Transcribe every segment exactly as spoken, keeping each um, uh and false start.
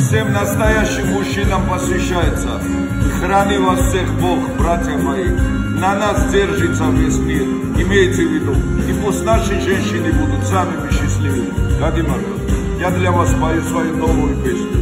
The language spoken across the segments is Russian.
Всем настоящим мужчинам посвящается. Храни вас всех Бог, братья мои. На нас держится весь мир. Имейте в виду. И пусть наши женщины будут самыми счастливыми. Гадимар, я для вас пою свою новую песню.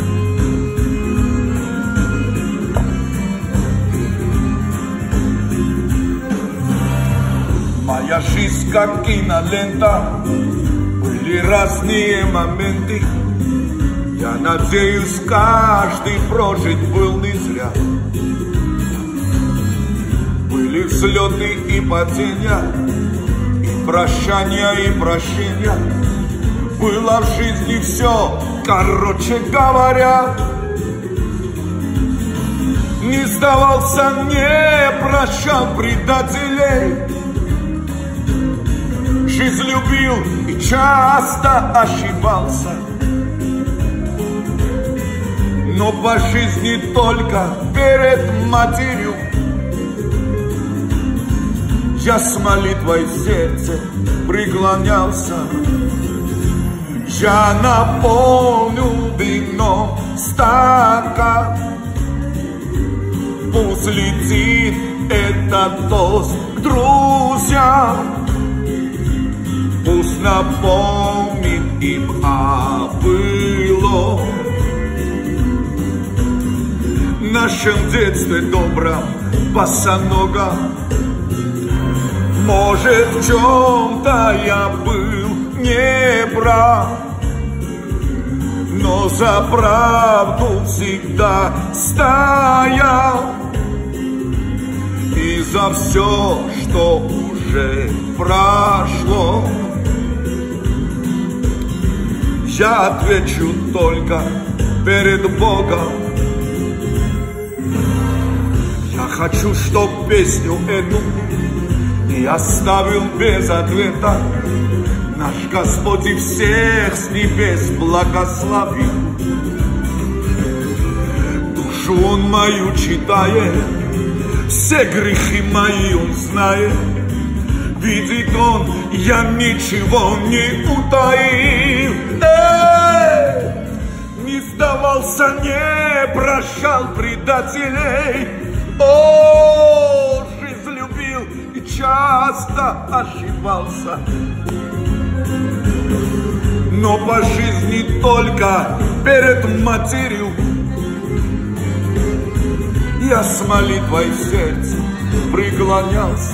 Моя жизнь как кинолента. Были разные моменты. Я надеюсь, каждый прожит был не зря. Были взлеты и падения, и прощания, и прощения. Было в жизни все, короче говоря. Не сдавался, не прощал предателей. Жизнь любил и часто ошибался. Но по жизни только перед матерью я с молитвой в сердце преклонялся. Я наполню вино стакан. Пусть летит этот тост к друзьям. Пусть напомнит им о былом нашем детстве добром, босоногом. Может, в чем-то я был не прав, но за правду всегда стоял. И за все, что уже прошло, я отвечу только перед Богом. Я хочу, чтоб песню эту не оставил без ответа наш Господь, и всех с небес благословил. Душу Он мою читает, все грехи мои Он знает. Видит Он, я ничего не утаил. Эй! Не сдавался, не прощал предателей. О, жизнь любил и часто ошибался. Но по жизни только перед матерью я с молитвой в сердце преклонялся.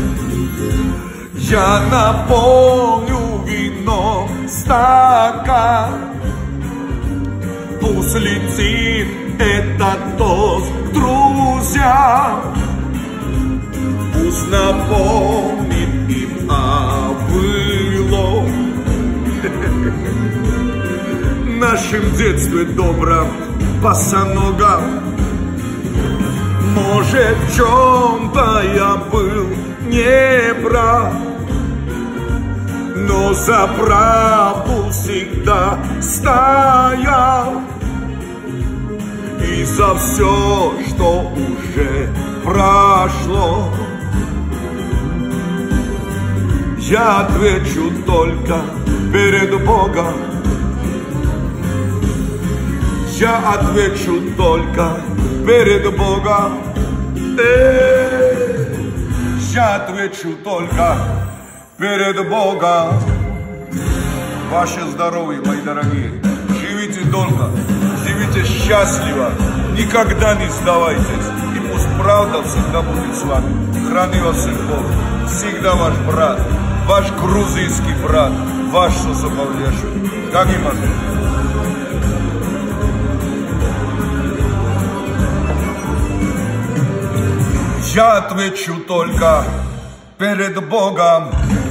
Я наполню вином стакан. Пусть летит этот тост к друзьям. Пусть напомнит им о былом нашем детстве добром, босоногом. Может, в чем-то я был не прав, но за правду всегда стоял. И за все, что уже прошло, я отвечу только перед Богом. Я отвечу только перед Богом. Э-э-э. Я отвечу только перед Богом. Ваше здоровье, мои дорогие. Живите долго, живите счастливо, никогда не сдавайтесь. И пусть правда всегда будет с вами. Храни вас всех Бог. Всегда ваш брат, ваш грузинский брат, ваш Сосопавлешин. Как и можно. Я отвечу только перед Богом.